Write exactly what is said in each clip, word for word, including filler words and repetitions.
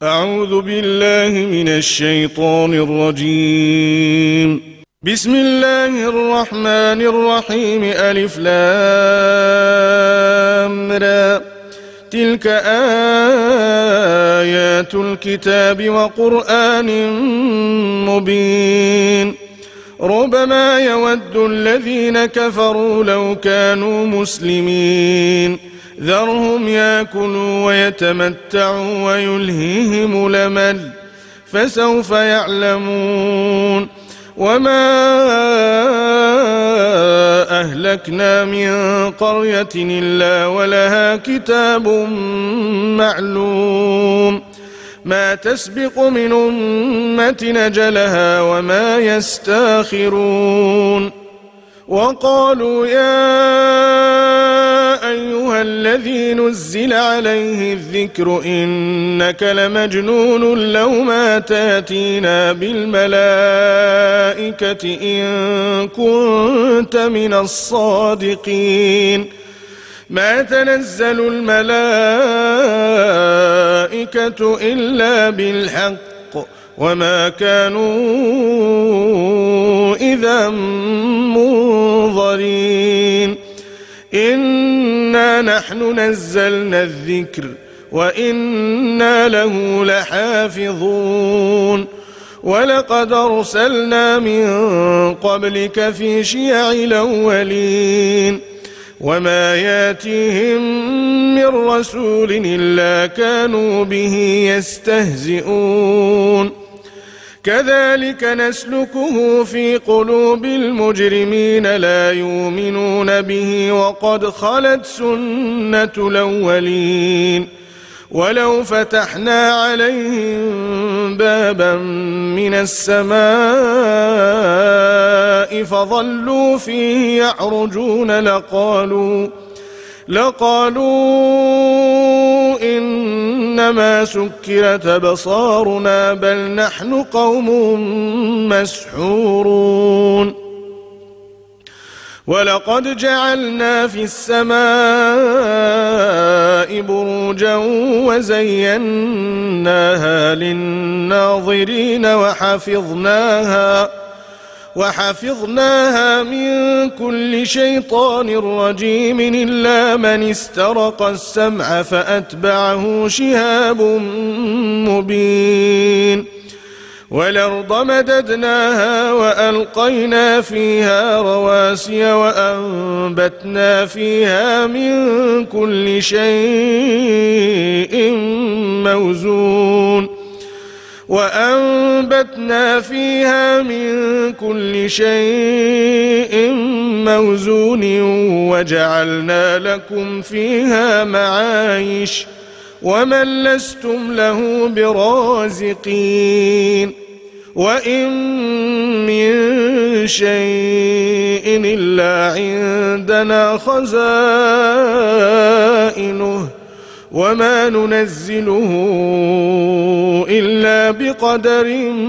أعوذ بالله من الشيطان الرجيم. بسم الله الرحمن الرحيم. ألف لام را. تلك آيات الكتاب وقرآن مبين. ربما يود الذين كفروا لو كانوا مسلمين. ذرهم يأكلوا ويتمتعوا ويلهيهم الأمل فسوف يعلمون. وما أهلكنا من قرية إلا ولها كتاب معلوم ما تسبق من أمة أجلها وما يستاخرون. وقالوا يا أيها الذي نزل عليه الذكر إنك لمجنون لو ما تأتينا بالملائكة إن كنت من الصادقين. ما تنزل الملائكة إلا بالحق وما كانوا إذا منظرين. إنا نحن نزلنا الذكر وإنا له لحافظون. ولقد أرسلنا من قبلك في شيع الأولين وما ياتيهم من رسول إلا كانوا به يستهزئون. كذلك نسلكه في قلوب المجرمين لا يؤمنون به وقد خلت سنة الأولين. ولو فتحنا عليهم بابا من السماء فظلوا فيه يعرجون لقالوا لقالوا إنما سكرت أبصارنا بل نحن قوم مسحورون. ولقد جعلنا في السماء بروجا وزيناها للناظرين وحفظناها وحفظناها من كل شيطان رجيم إلا من استرق السمع فأتبعه شهاب مبين. والأرض مددناها وألقينا فيها رواسي وأنبتنا فيها من كل شيء موزون وأنبتنا فيها من كل شيء موزون وجعلنا لكم فيها معايش ومن لستم له برازقين. وإن من شيء إلا عندنا خزائنه وما ننزله إلا بقدر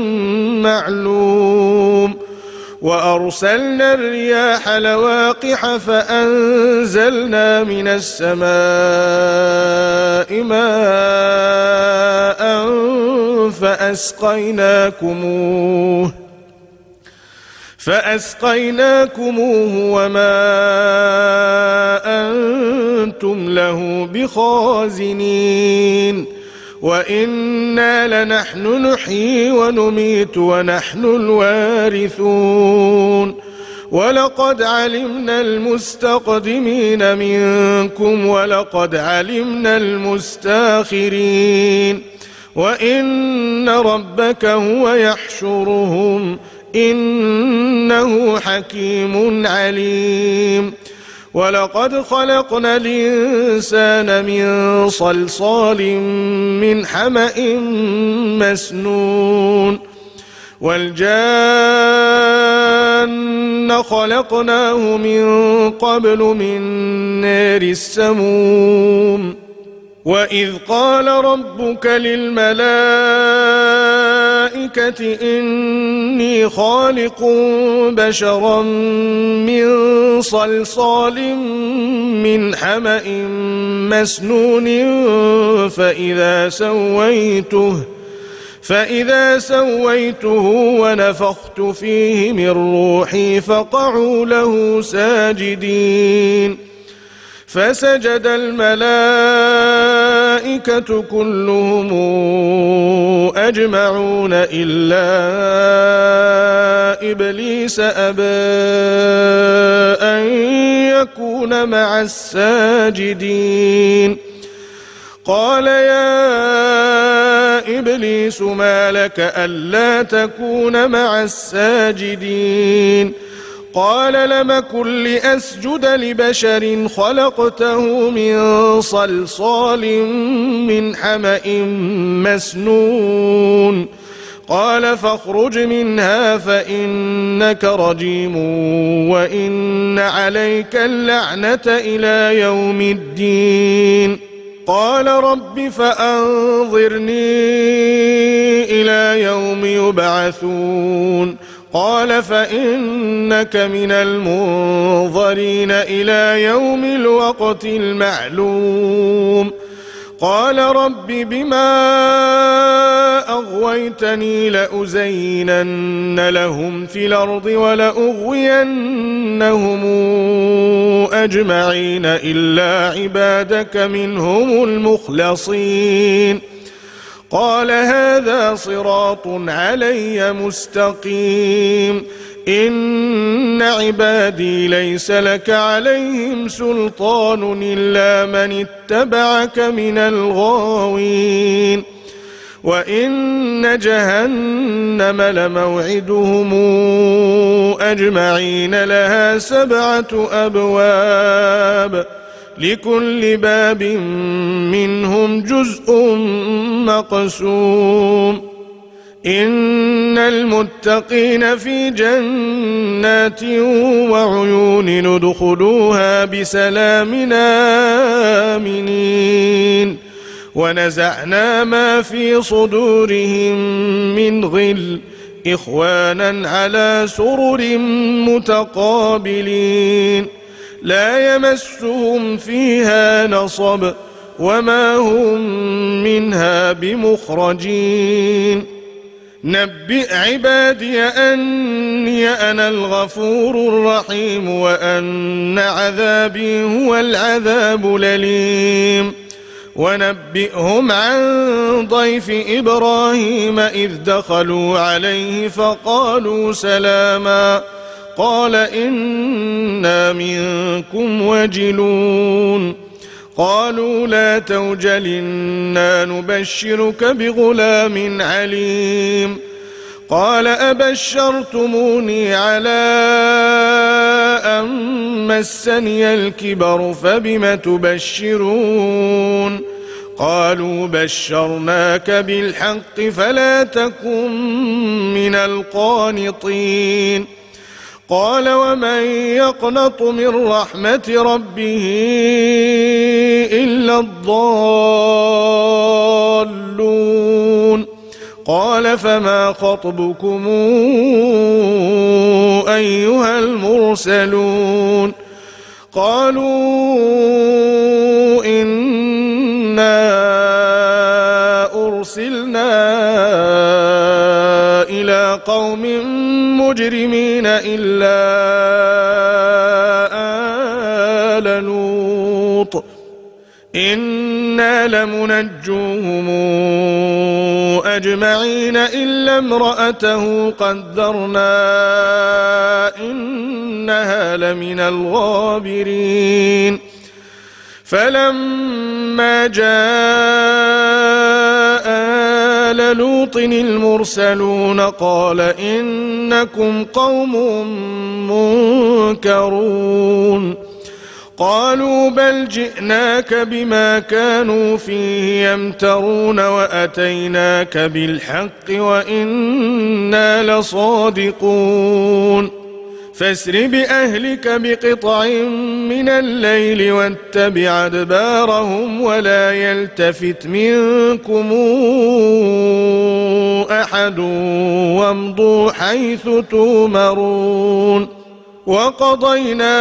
معلوم. وأرسلنا الرياح لواقح فأنزلنا من السماء ماء فأسقيناكموه فأسقيناكموه وما أنتم له بخازنين. وإنا لنحن نحيي ونميت ونحن الوارثون. ولقد علمنا المستقدمين منكم ولقد علمنا المستاخرين. وإن ربك هو يحشرهم إنه حكيم عليم. ولقد خلقنا الإنسان من صلصال من حمأ مسنون. والجان خلقناه من قبل من نار السموم. وإذ قال ربك للملائكة الملائكة إني خالق بشرا من صلصال من حمأ مسنون فإذا سويته فإذا سويته ونفخت فيه من روحي فقعوا له ساجدين فسجد الملائكة كلهم أجمعون إلا إبليس أبى أن يكون مع الساجدين قال يا إبليس ما لك ألا تكون مع الساجدين قال لم كن لأسجد لبشر خلقته من صلصال من حمأ مسنون قال فاخرج منها فإنك رجيم وإن عليك اللعنة إلى يوم الدين قال رب فأنظرني إلى يوم يبعثون قال فإنك من المنظرين إلى يوم الوقت المعلوم قال رب بما أغويتني لأزينن لهم في الأرض ولأغوينهم أجمعين إلا عبادك منهم المخلصين قال هذا صراط علي مستقيم إن عبادي ليس لك عليهم سلطان إلا من اتبعك من الغاوين وإن جهنم لموعدهم أجمعين لها سبعة أبواب لكل باب منهم جزء مقسوم إن المتقين في جنات وعيون ندخلوها بسلام آمنين ونزعنا ما في صدورهم من غل إخوانا على سرر متقابلين لا يمسهم فيها نصب وما هم منها بمخرجين نبئ عبادي أني أنا الغفور الرحيم وأن عذابي هو العذاب الأليم ونبئهم عن ضيف إبراهيم إذ دخلوا عليه فقالوا سلاما قال إنا منكم وجلون قالوا لا توجل إنا نبشرك بغلام عليم قال أبشرتموني على أن مسني الكبر فبم تبشرون قالوا بشرناك بالحق فلا تكن من القانطين قال ومن يقنط من رحمة ربه إلا الضالون قال فما خطبكم أيها المرسلون قالوا إنا أرسلنا إلى قوم مجرمين إلا آل لوط إنا لمنجوهم أجمعين إلا امرأته قدرنا إنها لمن الغابرين فلما جاء آل لوط المرسلون قال إنكم قوم منكرون قالوا بل جئناك بما كانوا فيه يمترون وأتيناك بالحق وإنا لصادقون فاسر بأهلك بقطع من الليل واتبع أدبارهم ولا يلتفت منكم أحد وامضوا حيث تؤمرون وقضينا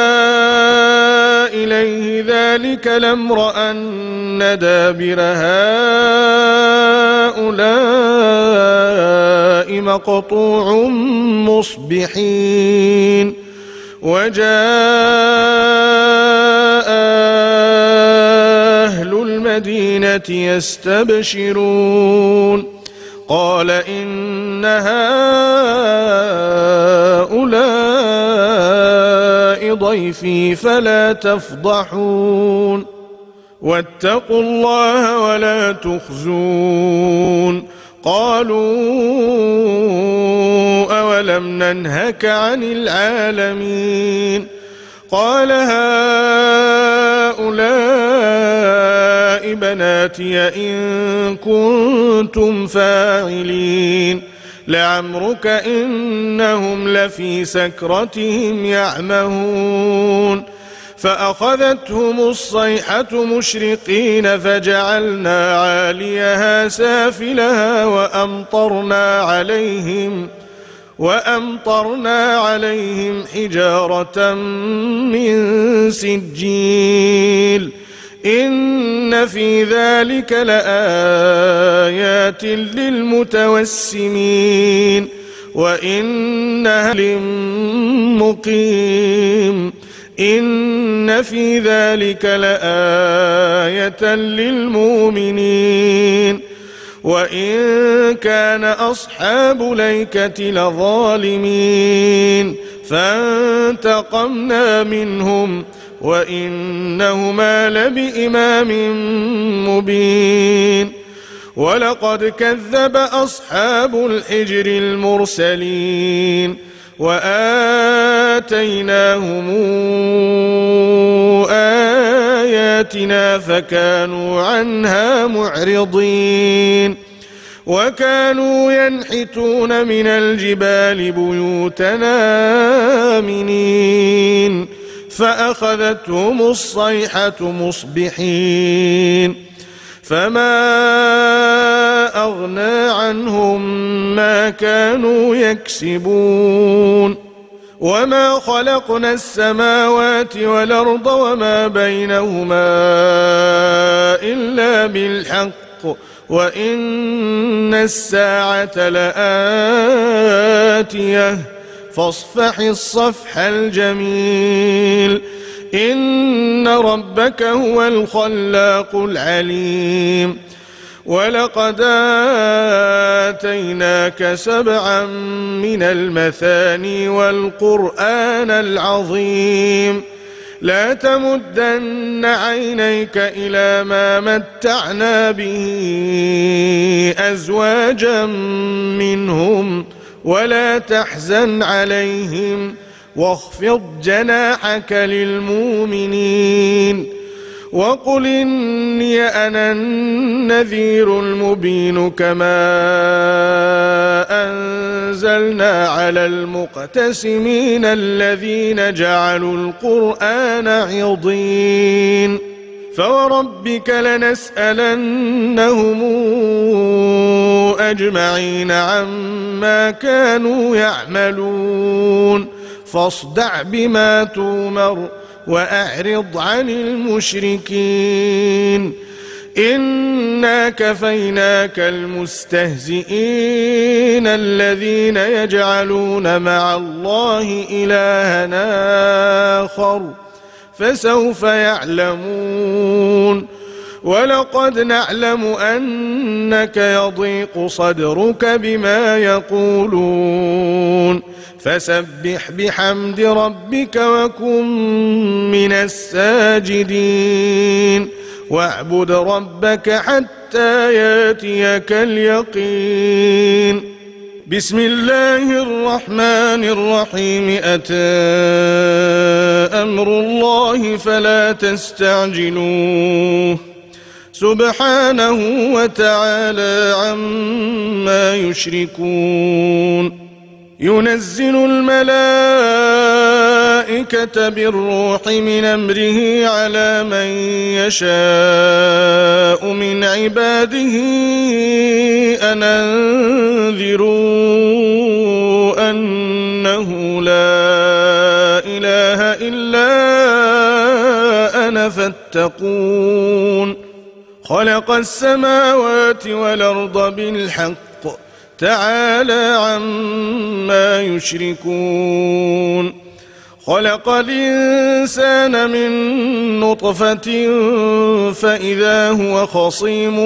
إليه ذلك الأمر أن دابر هؤلاء مقطوع مصبحين وجاء أهل المدينة يستبشرون قال إن هؤلاء ضيفي فلا تفضحون واتقوا الله ولا تخزون قالوا أولم ننهك عن العالمين قال هؤلاء بناتي إن كنتم فاعلين لعمرك إنهم لفي سكرتهم يعمهون فأخذتهم الصيحة مشرقين فجعلنا عاليها سافلها وأمطرنا عليهم وأمطرنا عليهم حجارة من سجيل إن في ذلك لآيات للمتوسمين وإنها لمقيم إن في ذلك لآية للمؤمنين وإن كان أصحاب ليكة لظالمين فانتقمنا منهم وإنهما لبإمام مبين ولقد كذب أصحاب الحجر المرسلين وآتيناهم آياتنا فكانوا عنها معرضين وكانوا ينحتون من الجبال بيوتنا آمنين فأخذتهم الصيحة مصبحين فما أغنى عنهم ما كانوا يكسبون وما خلقنا السماوات والأرض وما بينهما إلا بالحق وإن الساعة لآتية فاصفح الصفح الجميل إن ربك هو الخلاق العليم ولقد آتيناك سبعا من المثاني والقرآن العظيم لا تمدن عينيك إلى ما متعنا به أزواجا منهم ولا تحزن عليهم واخفض جناحك للمؤمنين وقل إني أنا النذير المبين كما أنزلنا على المقتسمين الذين جعلوا القرآن عضين فوربك لنسألنهم أجمعين عما كانوا يعملون فاصدع بما تؤمر وأعرض عن المشركين إنا كفيناك المستهزئين الذين يجعلون مع الله إلها آخر فسوف يعلمون ولقد نعلم أنك يضيق صدرك بما يقولون فسبح بحمد ربك وكن من الساجدين واعبد ربك حتى ياتيك اليقين بسم الله الرحمن الرحيم أتى أمر الله فلا تستعجلوه سبحانه وتعالى عما يشركون ينزل الملائكة بالروح من أمره على من يشاء من عباده أن أنذروا أنه لا إله إلا أنا فاتقون خلق السماوات والأرض بالحق تعالى عما يشركون خلق الإنسان من نطفة فإذا هو خصيم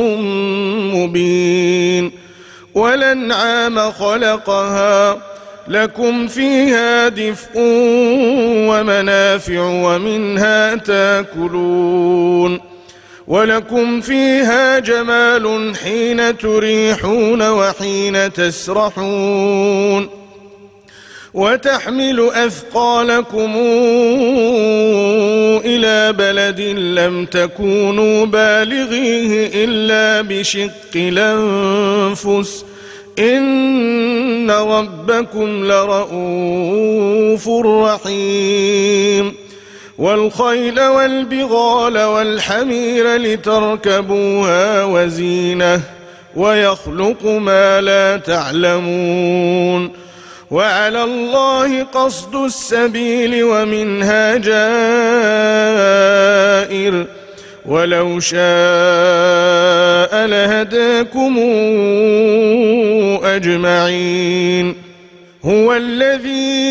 مبين والأنعام خلقها لكم فيها دفء ومنافع ومنها تاكلون ولكم فيها جمال حين تريحون وحين تسرحون وتحمل أثقالكم إلى بلد لم تكونوا بالغيه إلا بشق الأنفس إن ربكم لرؤوف رحيم والخيل والبغال والحمير لتركبوها وزينة ويخلق ما لا تعلمون وعلى الله قصد السبيل ومنها جائر ولو شاء لهداكم أجمعين هو الذي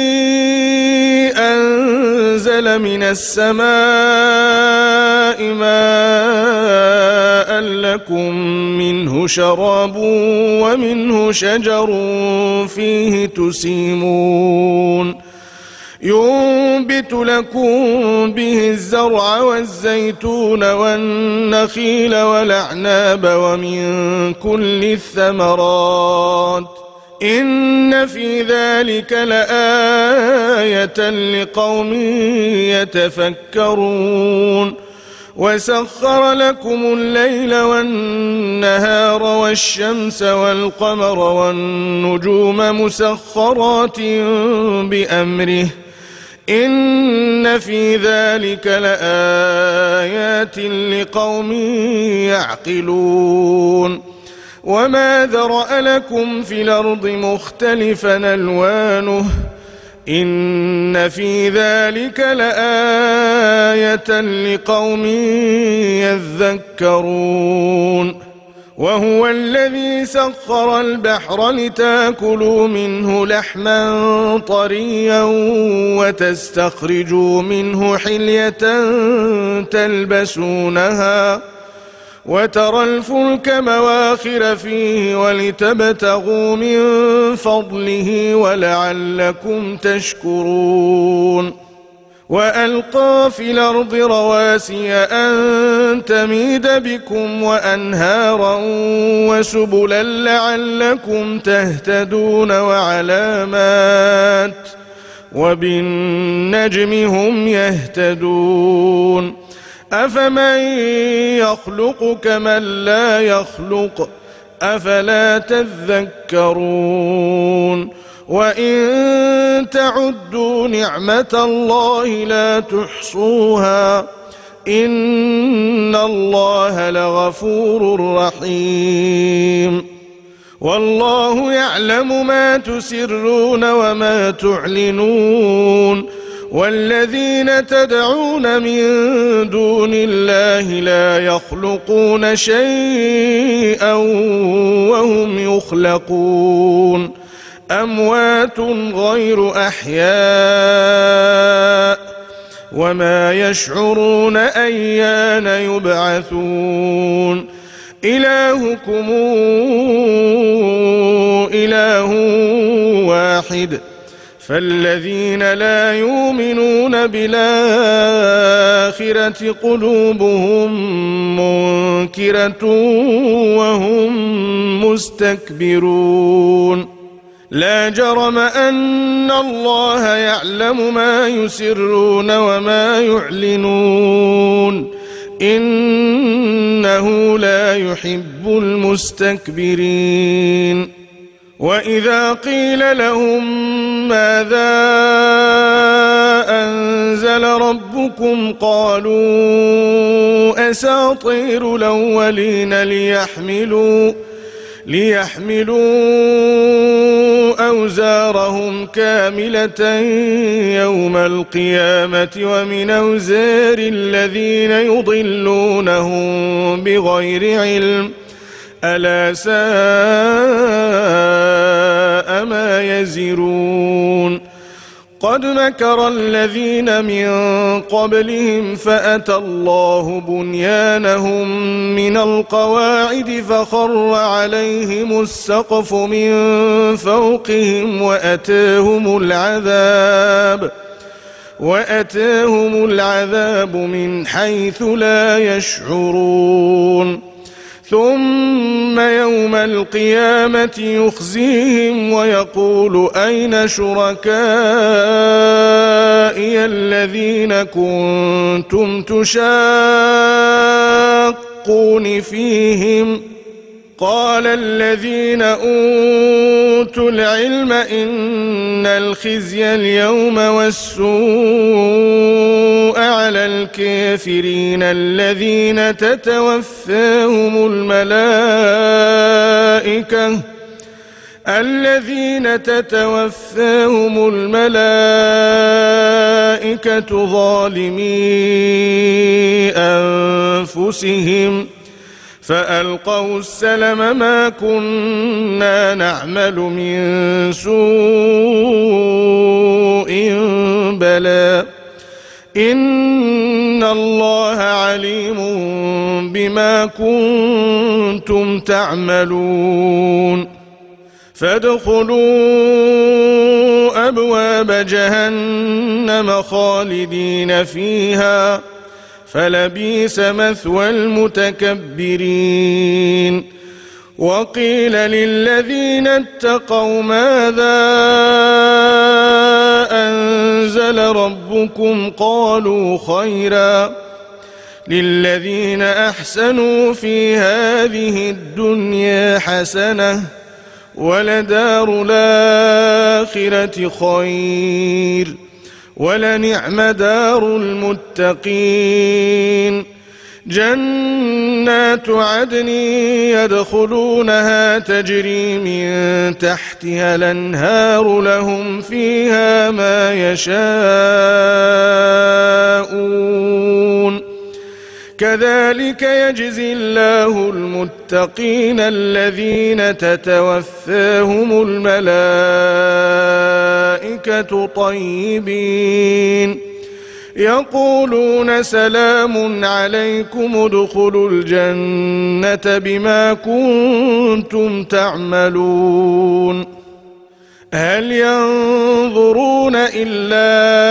أنزل من السماء ماء لكم منه شراب ومنه شجر فيه تسيمون ينبت لكم به الزرع والزيتون والنخيل والأعناب ومن كل الثمرات إن في ذلك لآية لقوم يتفكرون وسخر لكم الليل والنهار والشمس والقمر والنجوم مسخرات بأمره إن في ذلك لآيات لقوم يعقلون وما ذرأ لكم في الأرض مختلفا ألوانه إن في ذلك لآية لقوم يذكرون وهو الذي سخر البحر لتاكلوا منه لحما طريا وتستخرجوا منه حلية تلبسونها وترى الفلك مواخر فيه ولتبتغوا من فضله ولعلكم تشكرون وألقى في الأرض رواسي أن تميد بكم وأنهارا وسبلا لعلكم تهتدون وعلامات وبالنجم هم يهتدون أفمن يخلق كمن لا يخلق أفلا تذكرون وإن تعدوا نعمة الله لا تحصوها إن الله لغفور رحيم والله يعلم ما تسرون وما تعلنون والذين تدعون من دون الله لا يخلقون شيئا وهم يخلقون أموات غير أحياء وما يشعرون أيان يبعثون إلهكم إله واحد فالذين لا يؤمنون بالآخرة قلوبهم منكرة وهم مستكبرون لا جرم أن الله يعلم ما يسرون وما يعلنون إنه لا يحب المستكبرين وإذا قيل لهم ماذا أنزل ربكم قالوا أساطير الأولين ليحملوا ليحملوا أوزارهم كاملة يوم القيامة ومن أوزار الذين يضلونهم بغير علم ألا ساء ما يزرون قد مكر الذين من قبلهم فأتى الله بنيانهم من القواعد فخر عليهم السقف من فوقهم وأتاهم العذاب وأتاهم العذاب من حيث لا يشعرون ثم يوم القيامة يخزيهم ويقول أين شركائي الذين كنتم تشاقون فيهم قال الذين أوتوا العلم إن الخزي اليوم والسوء على الكافرين الذين تتوفاهم الملائكة الذين تتوفاهم الملائكة ظالمي أنفسهم فألقوا السلم ما كنا نعمل من سوء بلى إن الله عليم بما كنتم تعملون فادخلوا أبواب جهنم خالدين فيها فلبئس مثوى المتكبرين وقيل للذين اتقوا ماذا أنزل ربكم قالوا خيرا للذين أحسنوا في هذه الدنيا حسنة ولدار الآخرة خير ولنعم دار المتقين جنات عدن يدخلونها تجري من تحتها الأنهار لهم فيها ما يشاءون كذلك يجزي الله المتقين الذين تتوفاهم الملائكة طيبين يقولون سلام عليكم ادخلوا الجنة بما كنتم تعملون هل ينظرون إلا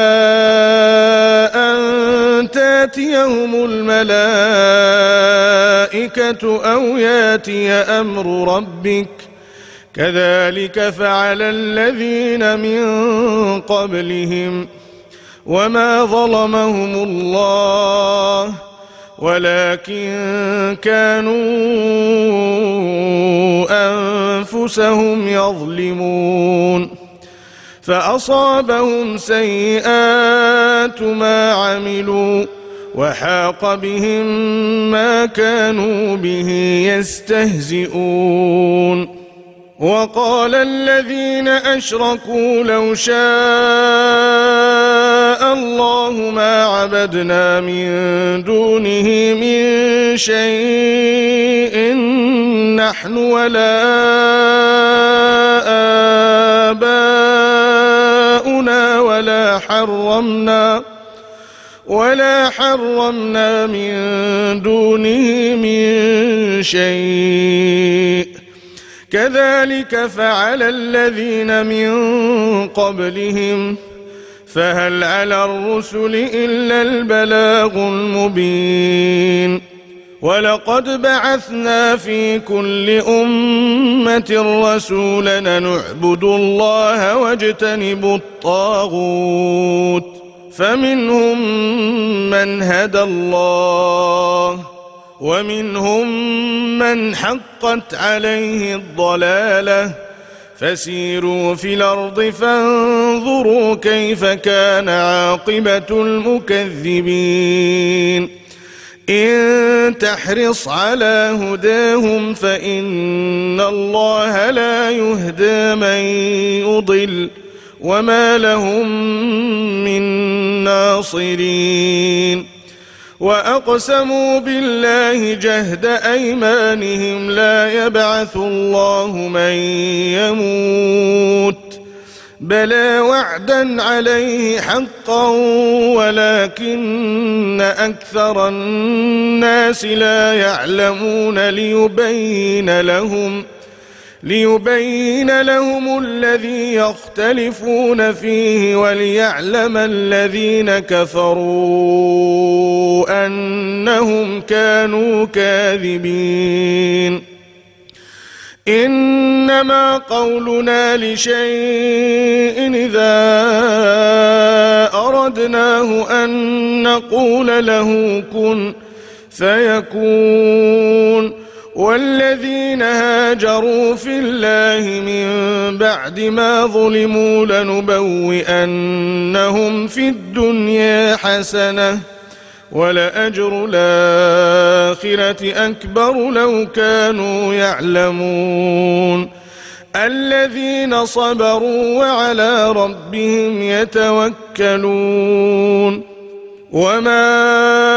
أن تاتيهم الملائكة أو ياتي أمر ربك كذلك فعل الذين من قبلهم وما ظلمهم الله ولكن كانوا أنفسهم يظلمون فأصابهم سيئات ما عملوا وحاق بهم ما كانوا به يستهزئون وقال الذين أشركوا لو شاء الله ما عبدنا من دونه من شيء نحن ولا آباؤنا ولا حرمنا ولا حرمنا من دونه من شيء كذلك فعل الذين من قبلهم فهل على الرسل إلا البلاغ المبين ولقد بعثنا في كل أمة رسولا نعبد الله واجتنب الطاغوت فمنهم من هدى الله ومنهم من حقت عليه الضلالة فسيروا في الأرض فانظروا كيف كان عاقبة المكذبين إن تحرص على هداهم فإن الله لا يهدى من يضل وما لهم من ناصرين وأقسموا بالله جهد أيمانهم لا يبعث الله من يموت بلى وعدا عليه حقا ولكن أكثر الناس لا يعلمون ليبين لهم ليبين لهم الذي يختلفون فيه وليعلم الذين كفروا أنهم كانوا كاذبين إنما قولنا لشيء إذا أردناه أن نقول له كن فيكون والذين هاجروا في الله من بعد ما ظلموا لنبوئنهم في الدنيا حسنة ولأجر الآخرة أكبر لو كانوا يعلمون الذين صبروا وعلى ربهم يتوكلون وما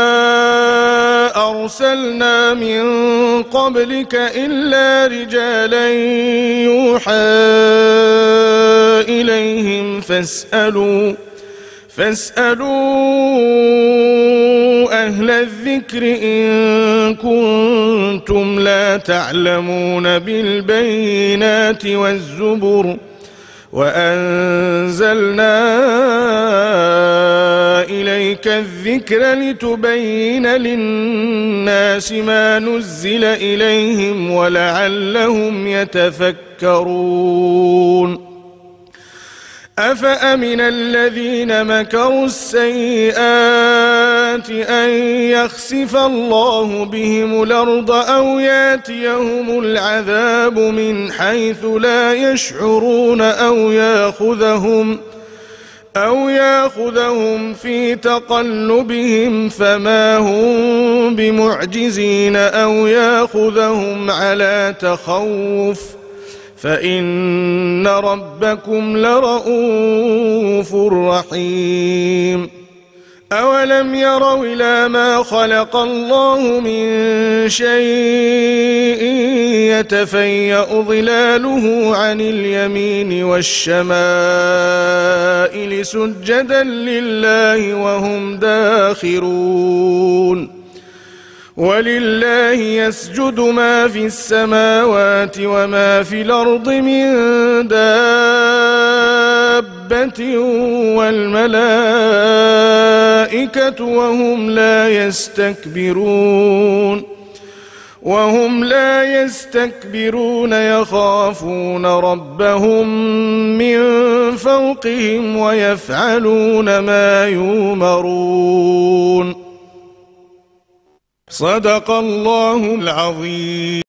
أرسلنا من قبلك إلا رجالا يوحى إليهم فاسألوا فاسألوا أهل الذكر إن كنتم لا تعلمون بالبينات والزبر وأنزلنا إليك الذكر لتبين للناس ما نزل إليهم ولعلهم يتفكرون أفأمن الذين مكروا السيئات أن يخسف الله بهم الأرض أو ياتيهم العذاب من حيث لا يشعرون أو يأخذهم أو يأخذهم في تقلبهم فما هم بمعجزين أو يأخذهم على تخوف فإن ربكم لرؤوف رحيم أولم يروا إلى ما خلق الله من شيء يتفيأ ظلاله عن اليمين والشمائل سجدا لله وهم داخرون ولله يسجد ما في السماوات وما في الأرض من دابة والملائكة وهم لا يستكبرون وهم لا يستكبرون يخافون ربهم من فوقهم ويفعلون ما يؤمرون صدق الله العظيم.